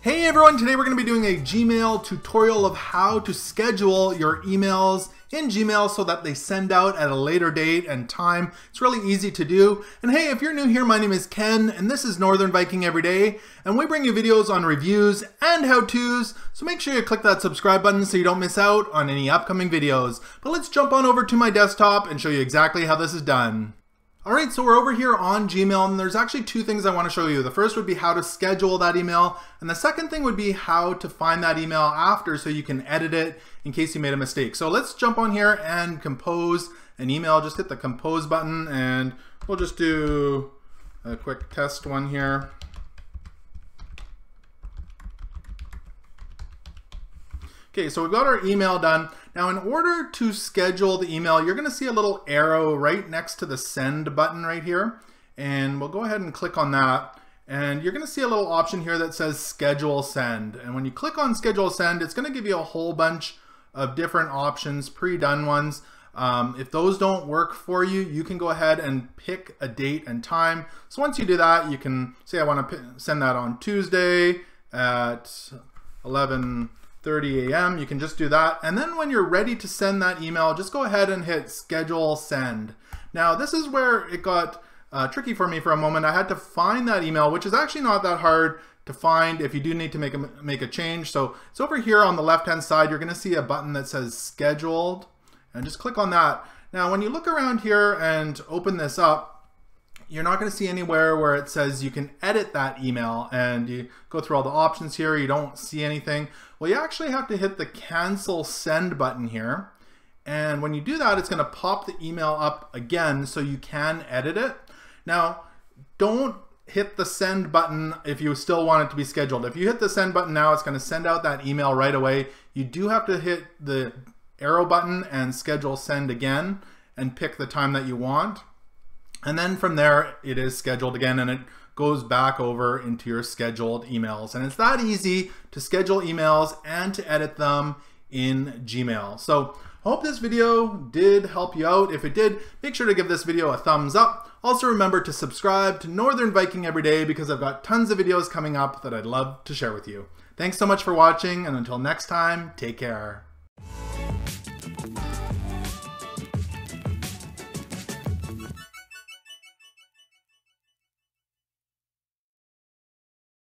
Hey everyone, today we're going to be doing a Gmail tutorial of how to schedule your emails in Gmail so that they send out at a later date and time. It's really easy to do. And hey, if you're new here, my name is Ken and this is Northern Viking Everyday, and we bring you videos on reviews and how-tos, so make sure you click that subscribe button so you don't miss out on any upcoming videos. But let's jump on over to my desktop and show you exactly how this is done. Alright, so we're over here on Gmail and there's actually two things I want to show you. The first would be how to schedule that email, and the second thing would be how to find that email after so you can edit it in case you made a mistake. So let's jump on here and compose an email. Just hit the compose button and we'll just do a quick test one here. Okay, so we've got our email done. Now in order to schedule the email, you're gonna see a little arrow right next to the send button right here. And we'll go ahead and click on that. And you're gonna see a little option here that says schedule send. And when you click on schedule send, it's gonna give you a whole bunch of different options, pre-done ones. If those don't work for you, you can go ahead and pick a date and time. So once you do that, you can say I wanna send that on Tuesday at 11:30 a.m. You can just do that, and then when you're ready to send that email, just go ahead and hit schedule send. Now this is where it got tricky for me for a moment. I had to find that email, which is actually not that hard to find if you do need to make a change. So it's over here on the left hand side. You're going to see a button that says scheduled, and just click on that. Now when you look around here and open this up, you're not going to see anywhere where it says you can edit that email, and you go through all the options here, you don't see anything. Well, you actually have to hit the cancel send button here, and when you do that, it's going to pop the email up again so you can edit it. Now, don't hit the send button if you still want it to be scheduled. If you hit the send button now, it's going to send out that email right away. You do have to hit the arrow button and schedule send again and pick the time that you want. And then from there, it is scheduled again, and it goes back over into your scheduled emails. And it's that easy to schedule emails and to edit them in Gmail. So I hope this video did help you out. If it did, make sure to give this video a thumbs up. Also remember to subscribe to Northern Viking Everyday because I've got tons of videos coming up that I'd love to share with you. Thanks so much for watching, and until next time, take care.